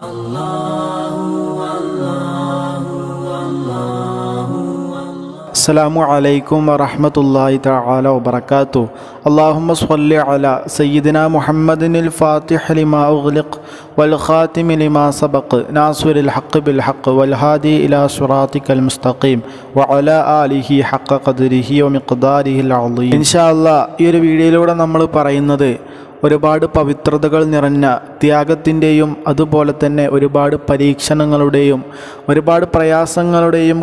അസ്സലാമു അലൈക്കും വറഹ്മത്തുള്ളാഹി തആല വബറകാതുഹു. അല്ലാഹുമ്മ സ്വല്ലി അലാ സയ്യിദിനാ മുഹമ്മദിനിൽ ഫാത്തിഹി ലിമാ ഉഗ്ലിഖ് വൽ ഖാതിമി ലിമാ സബഖ് നാസിറിൽ ഹഖ് ബിൽ ഹഖ് വൽ ഹാദി ഇലാ സിറാത്തിക്കൽ മുസ്തഖീം വഅലാ ആലിഹി ഹഖ ഖദ്രിഹി വമിഖ്ദാരിഹിൽ അളീം. ഇൻഷാ അല്ലാഹ് ഈ ഒരു വീഡിയോയിലൂടെ നമ്മൾ പറയുന്നത് ഒരുപാട് പവിത്രതകൾ നിറഞ്ഞ ത്യാഗത്തിൻ്റെയും അതുപോലെ തന്നെ ഒരുപാട് പരീക്ഷണങ്ങളുടെയും ഒരുപാട് പ്രയാസങ്ങളുടെയും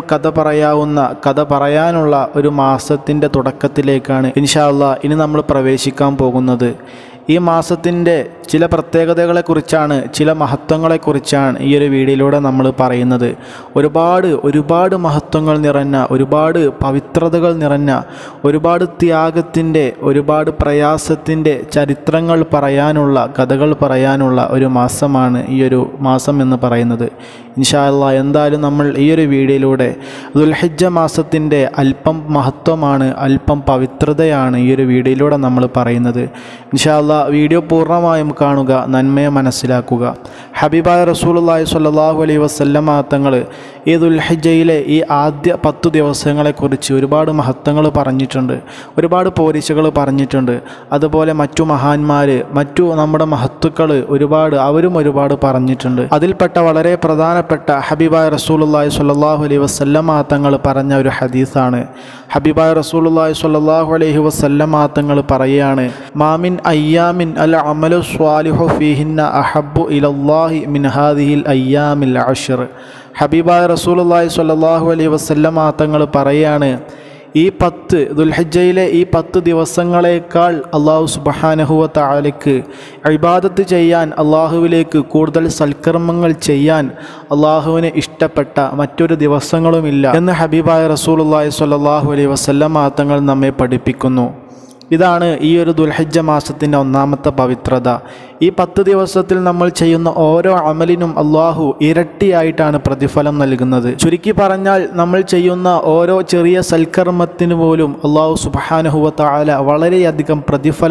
കഥ പറയാനുള്ള ഒരു മാസത്തിൻ്റെ തുടക്കത്തിലേക്കാണ് ഇൻഷാ അല്ലാഹ് ഇനി നമ്മൾ പ്രവേശിക്കാൻ പോകുന്നത്. ഈ മാസത്തിൻ്റെ ചില പ്രത്യേകതകളെക്കുറിച്ചാണ്, ചില മഹത്വങ്ങളെക്കുറിച്ചാണ് ഈ ഒരു വീഡിയോയിലൂടെ നമ്മൾ പറയുന്നത്. ഒരുപാട് മഹത്വങ്ങൾ നിറഞ്ഞ, ഒരുപാട് പവിത്രതകൾ നിറഞ്ഞ, ഒരുപാട് ത്യാഗത്തിൻ്റെ, ഒരുപാട് പ്രയാസത്തിൻ്റെ ചരിത്രങ്ങൾ പറയാനുള്ള, കഥകൾ പറയാനുള്ള ഒരു മാസമാണ് ഈ ഒരു മാസം എന്ന് പറയുന്നത്. ഇൻഷാ അല്ലാഹ് എന്തായാലും നമ്മൾ ഈ ഒരു വീഡിയോയിലൂടെ ദുൽഹിജ്ജ മാസത്തിൻ്റെ അല്പം മഹത്വമാണ്, അല്പം പവിത്രതയാണ് ഈ ഒരു വീഡിയോയിലൂടെ നമ്മൾ പറയുന്നത്. ഇൻഷാ അല്ലാഹ് വീഡിയോ പൂർണ്ണമായും കാണുക, നന്മയെ മനസ്സിലാക്കുക. ഹബീബായ റസൂലുള്ളാഹി സ്വല്ലല്ലാഹു അലൈഹി വസല്ലമ തങ്ങൾ ഈ ദുൽഹിജ്ജയിലെ ഈ ആദ്യ 10 ദിവസങ്ങളെക്കുറിച്ച് ഒരുപാട് മഹത്വങ്ങൾ പറഞ്ഞിട്ടുണ്ട്, ഒരുപാട് പോരിശകൾ പറഞ്ഞിട്ടുണ്ട്. അതുപോലെ മറ്റു മഹാന്മാർ, മറ്റു നമ്മുടെ മഹത്തുക്കൾ അവരും ഒരുപാട് പറഞ്ഞിട്ടുണ്ട്. അതിൽപ്പെട്ട വളരെ പ്രധാനപ്പെട്ട ഹബീബായ റസൂലുള്ളാഹി സ്വല്ലല്ലാഹു അലൈഹി വസല്ലമ തങ്ങൾ പറഞ്ഞ ഒരു ഹദീസാണ്. ഹബീബായ റസൂലുള്ളാഹി സ്വല്ലല്ലാഹു അലൈഹി വസല്ലമ തങ്ങൾ പറയുകയാണ്, മാമിൻ അയ്യാമിൻ അൽ അമലു സ്വാലിഹു ഫീഹിന്ന അഹബ്ബു ഇലല്ലാഹി മിൻ ഹാദിഹിൽ അയ്യാമിൽ അശ്ർ. ഹബീബായ റസൂലുള്ളാഹി സ്വല്ലല്ലാഹു അലൈഹി വസല്ലമ തങ്ങൾ പറയുകയാണ്, ഈ 10 ദുൽഹിജ്ജയിലെ ഈ 10 ദിവസങ്ങളേക്കാൾ അള്ളാഹു സുബ്ഹാനഹു വ തആലയ്ക്ക് ഇബാദത്ത് ചെയ്യാൻ, അള്ളാഹുവിലേക്ക് കൂടുതൽ സൽക്കർമ്മങ്ങൾ ചെയ്യാൻ അള്ളാഹുവിന് ഇഷ്ടപ്പെട്ട മറ്റൊരു ദിവസങ്ങളുമില്ല എന്ന് ഹബീബായ റസൂലുള്ളാഹി സ്വല്ലല്ലാഹു അലൈഹി വസല്ലമ തങ്ങൾ നമ്മെ പഠിപ്പിക്കുന്നു. ഇതാണ് ഈ ഒരു ദുൽഹിജ്ജ മാസത്തിൻ്റെ ഒന്നാമത്തെ പവിത്രത. ഈ 10 ദിവസത്തിൽ നമ്മൾ ചെയ്യുന്ന ഓരോ അമലിനും അള്ളാഹു ഇരട്ടിയായിട്ടാണ് പ്രതിഫലം നൽകുന്നത്. ചുരുക്കി പറഞ്ഞാൽ നമ്മൾ ചെയ്യുന്ന ഓരോ ചെറിയ സൽക്കർമ്മത്തിന് പോലും അള്ളാഹു സുബ്ഹാനഹു വ തആല വളരെയധികം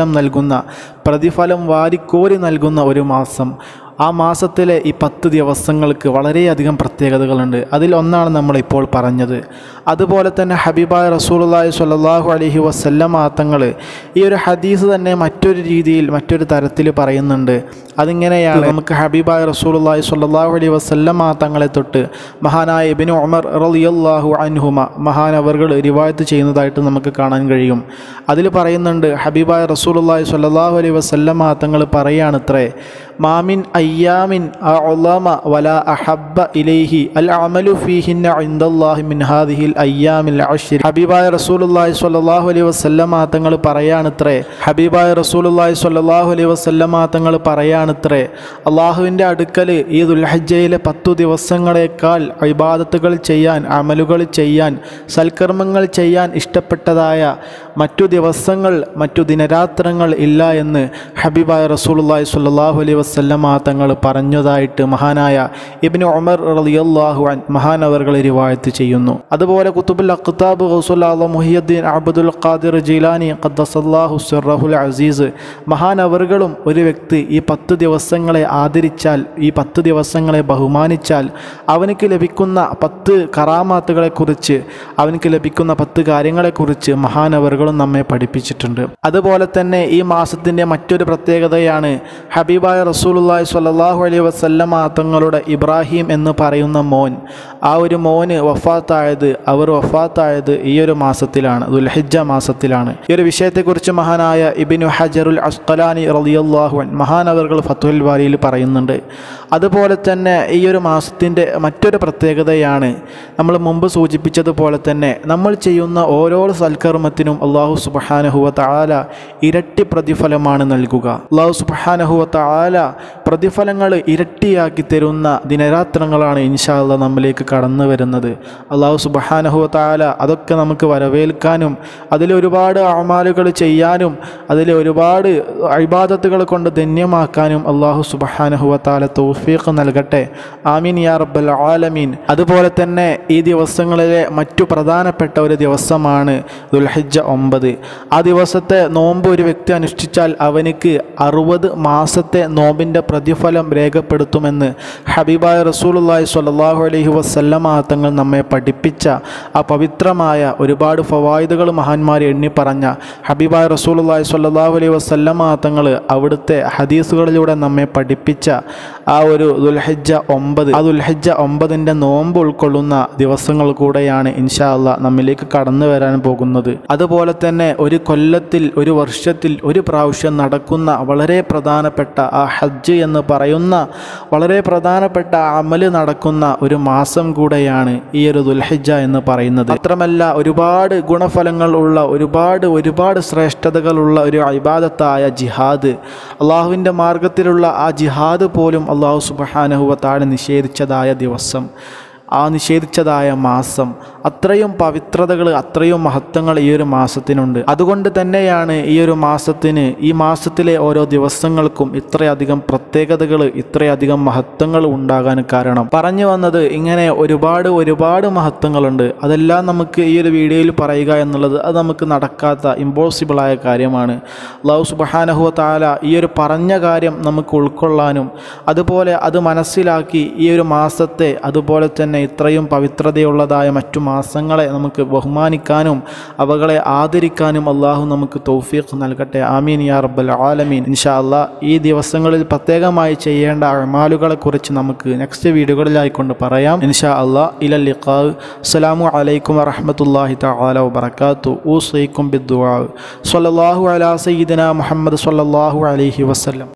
പ്രതിഫലം വാരിക്കോരി നൽകുന്ന ഒരു മാസം. ആ മാസത്തിലെ ഈ 10 ദിവസങ്ങൾക്ക് വളരെയധികം പ്രത്യേകതകളുണ്ട്. അതിലൊന്നാണ് നമ്മളിപ്പോൾ പറഞ്ഞത്. അതുപോലെ തന്നെ ഹബീബായ റസൂലുള്ളാഹി സ്വല്ലല്ലാഹു അലൈഹി വസല്ലമ തങ്ങൾ ഈ ഒരു ഹദീസ് തന്നെ മറ്റൊരു രീതിയിൽ, മറ്റൊരു തരത്തിൽ പറയുന്നുണ്ട്. അതിങ്ങനെയാണ്, നമുക്ക് ഹബീബായ റസൂലുള്ളാഹി സ്വല്ലല്ലാഹു അലൈഹി വസല്ലമ തങ്ങളെ തൊട്ട് മഹാനായ ഇബ്നു ഉമർ റളിയല്ലാഹു അൻഹുമ മഹാനവർകൾ റിവായത്ത് ചെയ്യുന്നതായിട്ട് നമുക്ക് കാണാൻ കഴിയും. അതിൽ പറയുന്നുണ്ട്, ഹബീബായ റസൂലുള്ളാഹി സ്വല്ലല്ലാഹു അലൈഹി വസല്ലമ തങ്ങൾ പറയാണത്രേ, മാമിൻ അയ്യാമിൻ അഅ്ളമ വലാ അഹബ്ബ ഇലൈഹി അൽ അമലു ഫീഹിന്ന ഇൻദല്ലാഹി മിൻ ഹാദിഹിൽ അയ്യാമിൽ അശ്ർ. ഹബീബായ റസൂലുള്ളാഹി സ്വല്ലല്ലാഹു അലൈഹി വസല്ലമ തങ്ങൾ പറയാണത്രേ, അള്ളാഹുവിൻ്റെ അടുക്കൽ ഈ ദുൽഹിജ്ജയിലെ 10 ദിവസങ്ങളേക്കാൾ ഇബാദത്തുകൾ ചെയ്യാൻ, അമലുകൾ ചെയ്യാൻ, സൽക്കർമ്മങ്ങൾ ചെയ്യാൻ ഇഷ്ടപ്പെട്ടതായ മറ്റു ദിവസങ്ങൾ, മറ്റു ദിനരാത്രങ്ങൾ ഇല്ല എന്ന് ഹബീബായ റസൂലുള്ളാഹി സ്വല്ലല്ലാഹു അലൈഹി വസല്ലമ തങ്ങൾ പറഞ്ഞതായിട്ട് മഹാനായ ഇബ്നു ഉമർ റളിയല്ലാഹു അൻഹു മഹാനവർകൾ റിവായത്ത് ചെയ്യുന്നു. അതുപോലെ കുതുബുൽ അഖ്താബ് ഗൗസുൽ ആലം മുഹിയുദ്ദീൻ അബ്ദുൽ ഖാദിർ ജീലാനി ഖദ്ദസല്ലാഹു സിർറഹുൽ അസീസ് മഹാനവർകളും ഒരു വ്യക്തി ഈ 10 ദിവസങ്ങളെ ആദരിച്ചാൽ, ഈ 10 ദിവസങ്ങളെ ബഹുമാനിച്ചാൽ അവനക്ക് ലഭിക്കുന്ന 10 കറാമാത്തുകളെക്കുറിച്ച്, അവനക്ക് ലഭിക്കുന്ന 10 കാര്യങ്ങളെക്കുറിച്ച് മഹാനവർകളും നമ്മെ പഠിപ്പിച്ചിട്ടുണ്ട്. അതുപോലെ തന്നെ ഈ മാസത്തിൻ്റെ മറ്റൊരു പ്രത്യേകതയാണ് ഹബീബായ റസൂലുള്ളാഹി സ്വല്ലല്ലാഹു അലൈഹി വസല്ലമ തങ്ങളുടെ ഇബ്രാഹിം എന്ന് പറയുന്ന മോൻ, ആ ഒരു മോന് വഫാത്തായത് ഈ ഒരു മാസത്തിലാണ്, ദുൽഹിജ്ജ മാസത്തിലാണ്. ഈ ഒരു വിഷയത്തെക്കുറിച്ച് മഹാനായ ഇബ്നു ഹജറുൽ അസ്ഖലാനി റളിയല്ലാഹു അൻഹു മഹാനവർകൾ ഫത്ഹുൽ ബാരിയിൽ പറയുന്നുണ്ട്. അതുപോലെ തന്നെ ഈ ഒരു മാസത്തിൻ്റെ മറ്റൊരു പ്രത്യേകതയാണ്, നമ്മൾ മുമ്പ് സൂചിപ്പിച്ചതുപോലെ തന്നെ നമ്മൾ ചെയ്യുന്ന ഓരോ സൽക്കർമ്മത്തിനും അള്ളാഹു സുബ്ഹാനഹു വ തആല ഇരട്ടി പ്രതിഫലമാണ് നൽകുക. അള്ളാഹു സുബ്ഹാനഹു വ തആല പ്രതിഫലങ്ങൾ ഇരട്ടിയാക്കി തരുന്ന ദിനരാത്രങ്ങളാണ് ഇൻഷാ അല്ലാഹ് നമ്മിലേക്ക് കടന്നു വരുന്നത്. അള്ളാഹു സുബ്ഹാനഹു വ തആല അതൊക്കെ നമുക്ക് വരവേൽക്കാനും അതിലൊരുപാട് അമാലുകൾ ചെയ്യാനും അതിലൊരുപാട് ഇബാദത്തുകൾ കൊണ്ട് ധന്യമാക്കാനും അള്ളാഹു സുബ്ഹാനഹു വ തആല തൗഫീഖ് നൽകട്ടെ. ആമീൻ യാ റബ്ബൽ ആലമീൻ. അതുപോലെ തന്നെ ഈ ദിവസങ്ങളിലെ മറ്റു പ്രധാനപ്പെട്ട ഒരു ദിവസമാണ് ദുൽഹിജ്ജ 9. ആ ദിവസത്തെ നോമ്പ് ഒരു വ്യക്തി അനുഷ്ഠിച്ചാൽ അവനിക്ക് 60 മാസത്തെ നോമ്പ് നോമ്പിൻ്റെ പ്രതിഫലം രേഖപ്പെടുത്തുമെന്ന് ഹബീബായ റസൂലുള്ളാഹി സ്വല്ലല്ലാഹു അലൈഹി വസല്ലമ തങ്ങൾ നമ്മെ പഠിപ്പിച്ച ആ പവിത്രമായ ഒരുപാട് ഫവായിദുകൾ മഹാന്മാർ എണ്ണി പറഞ്ഞ ഹബീബായ റസൂലുള്ളാഹി സ്വല്ലല്ലാഹു അലൈഹി വസല്ലമ തങ്ങൾ അവിടുത്തെ ഹദീസുകളിലൂടെ നമ്മെ പഠിപ്പിച്ച ആ ഒരു ദുൽഹിജ്ജ 9, ആ ദുൽഹിജ്ജ 9ൻ്റെ നോമ്പ് ഉൾക്കൊള്ളുന്ന ദിവസങ്ങൾ കൂടെയാണ് ഇൻഷാ അല്ലാഹ് നമ്മിലേക്ക് കടന്നു വരാൻ പോകുന്നത്. അതുപോലെ തന്നെ ഒരു കൊല്ലത്തിൽ, ഒരു വർഷത്തിൽ ഒരു പ്രാവശ്യം നടക്കുന്ന വളരെ പ്രധാനപ്പെട്ട ആ ഹജ്ജ് എന്ന് പറയുന്ന വളരെ പ്രധാനപ്പെട്ട അമല് നടക്കുന്ന ഒരു മാസം കൂടെയാണ് ഈ ഒരു ദുൽഹിജ്ജ എന്ന് പറയുന്നത്. മാത്രമല്ല ഒരുപാട് ഗുണഫലങ്ങൾ ഉള്ള ഒരുപാട് ശ്രേഷ്ഠതകളുള്ള ഒരു ഇബാദത്തായ ജിഹാദ്, അള്ളാഹുവിൻ്റെ മാർഗത്തിലുള്ള ആ ജിഹാദ് പോലും അള്ളാഹു സുബ്ഹാനഹു വ തആല നിഷേധിച്ചതായ ദിവസം, ആ നിഷേധിച്ചതായ മാസം, അത്രയും പവിത്രതകൾ, അത്രയും മഹത്വങ്ങൾ ഈ ഒരു മാസത്തിനുണ്ട്. അതുകൊണ്ട് തന്നെയാണ് ഈ മാസത്തിലെ ഓരോ ദിവസങ്ങൾക്കും ഇത്രയധികം പ്രത്യേകതകൾ, ഇത്രയധികം മഹത്വങ്ങൾ ഉണ്ടാകാൻ കാരണം. പറഞ്ഞു വന്നത് ഇങ്ങനെ ഒരുപാട് മഹത്വങ്ങളുണ്ട്. അതെല്ലാം നമുക്ക് ഈ ഒരു വീഡിയോയിൽ പറയുക എന്നുള്ളത് അത് നമുക്ക് നടക്കാത്ത, ഇമ്പോസിബിളായ കാര്യമാണ്. അല്ലാഹു സുബ്ഹാനഹു വ തആല ഈ ഒരു പറഞ്ഞ കാര്യം നമുക്ക് ഉൾക്കൊള്ളാനും അതുപോലെ അത് മനസ്സിലാക്കി ഈ ഒരു മാസത്തെ, അതുപോലെ തന്നെ ഇത്രയും പവിത്രതയുള്ളതായ മറ്റു മാസങ്ങളെ നമുക്ക് ബഹുമാനിക്കാനും അവകളെ ആദരിക്കാനും അള്ളാഹു നമുക്ക് തൗഫീഖ് നൽകട്ടെ. ആമീൻ യാ റബ്ബൽ ആലമീൻ. ഇൻഷാ അല്ലാഹ് ഈ ദിവസങ്ങളിൽ പ്രത്യേകമായി ചെയ്യേണ്ട അഅ്മാലുകളെ കുറിച്ച് നമുക്ക് നെക്സ്റ്റ് വീഡിയോകളിലായിക്കൊണ്ട് പറയാം. ഇൻഷാ അല്ലാഹ് ഇലൽ ലിഖാ. അസ്സലാമു അലൈക്കും വറഹ്മത്തുള്ളാഹി തആല വബറകാതുഹു. ഊസീകും ബിദ്ദുആ. സ്വല്ലല്ലാഹു അലാ സയ്യിദിനാ മുഹമ്മദ് സ്വല്ലല്ലാഹു അലൈഹി വസല്ലം.